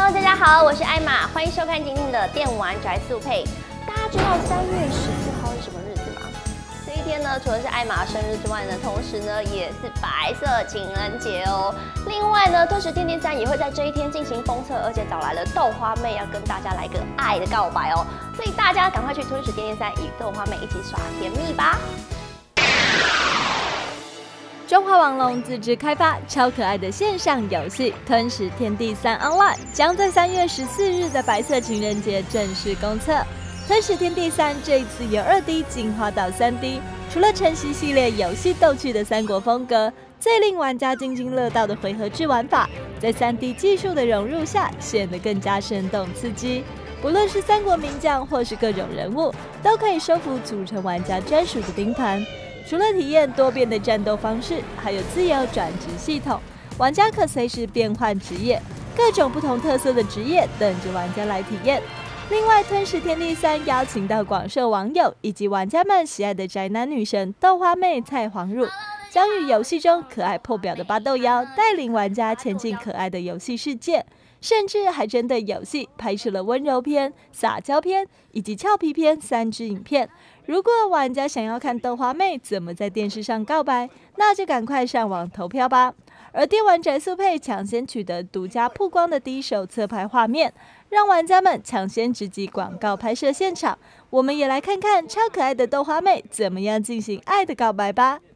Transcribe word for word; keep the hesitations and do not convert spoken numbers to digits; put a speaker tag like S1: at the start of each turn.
S1: Hello， 大家好，我是艾玛，欢迎收看今天的电玩宅速配。大家知道三月十四号是什么日子吗？这一天呢，除了是艾玛生日之外呢，同时呢也是白色情人节哦。另外呢，吞食天地三也会在这一天进行封测，而且找来了豆花妹要跟大家来个爱的告白哦。所以大家赶快去吞食天地三，与豆花妹一起耍甜蜜吧！
S2: 中华网龙自制开发超可爱的线上游戏《吞食天地三 Online》将在三月十四日的白色情人节正式公测。《吞食天地三》这一次由二 D 进化到三 D， 除了承袭系列游戏逗趣的三国风格，最令玩家津津乐道的回合制玩法，在三 D 技术的融入下，显得更加生动刺激。不论是三国名将或是各种人物，都可以收服组成玩家专属的兵团。除了体验多变的战斗方式，还有自由转职系统，玩家可随时变换职业，各种不同特色的职业等着玩家来体验。另外，《吞食天地三》邀请到广受网友以及玩家们喜爱的宅男女神豆花妹蔡黄汝，将与游戏中可爱破表的巴豆妖带领玩家前进可爱的游戏世界，甚至还针对游戏拍摄了温柔篇、撒娇篇以及俏皮篇三支影片。如果玩家想要看豆花妹怎么在电视上告白，那就赶快上网投票吧。而电玩宅速配抢先取得独家曝光的第一手侧拍画面，让玩家们抢先直击广告拍摄现场。我们也来看看超可爱的豆花妹怎么样进行爱的告白吧。